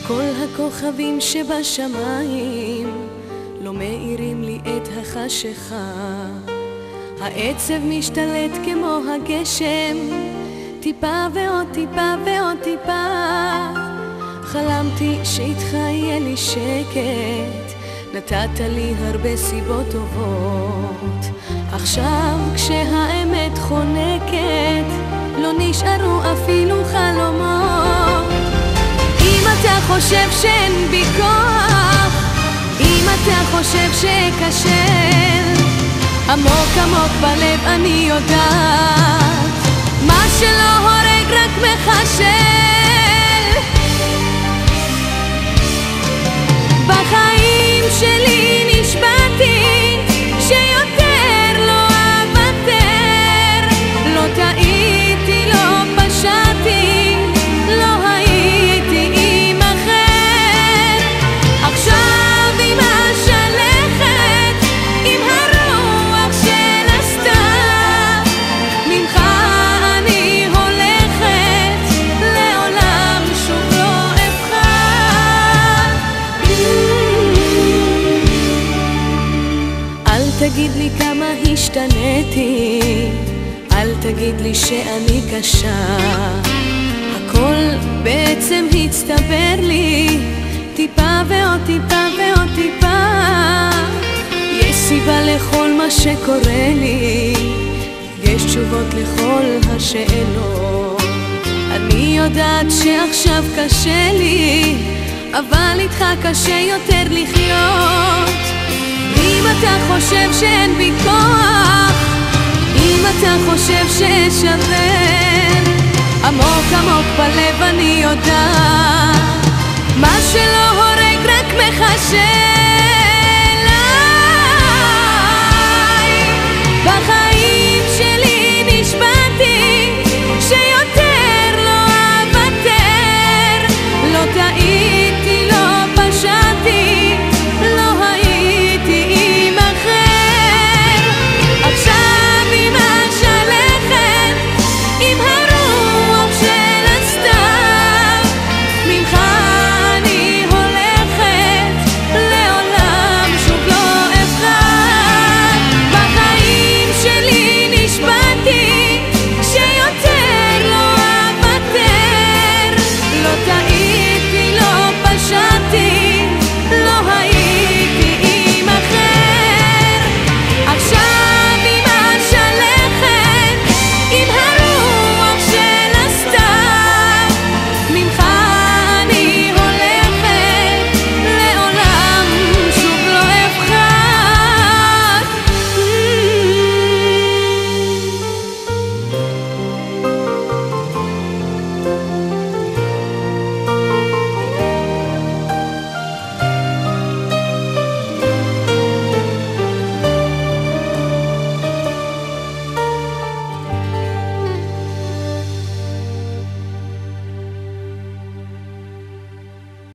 כל הכוכבים שבשמיים לא מאירים לי את החשיכה. העצב משתלט כמו הגשם, טיפה ועוד טיפה ועוד טיפה. חלמתי שאיתך יהיה לי שקט, נתת לי הרבה סיבות טובות. עכשיו כשהאמת חונקת, לא נשארו אפילו חלומות. אם אתה חושב שאין בי כוח, אם אתה חושב שקשה, עמוק עמוק בלב אני יודעת, מה שלא הורג רק מחשל. בחיים שלי נשבעתי שיותר לא אוותר, לא טעיתי, לא פשעתי, לא הייתי עם אחר. עכשיו עם השלכת, עם הרוח של הסתיו, ממך אני הולכת, לעולם שוב לא אבחר. אל תגיד לי כמה השתניתי, אל תגיד לי שאני קשה. הכל בעצם הצטבר לי, טיפה ועוד טיפה ועוד טיפה. יש סיבה לכל מה שקורה לי, יש תשובות לכל השאלות. אני יודעת שעכשיו קשה לי, אבל איתך קשה יותר לחיות. אם אתה חושב שאין בי כוח, אם אתה חושב ששבר, עמוק עמוק בלב אני יודעת, מה שלא הורג רק מחשב.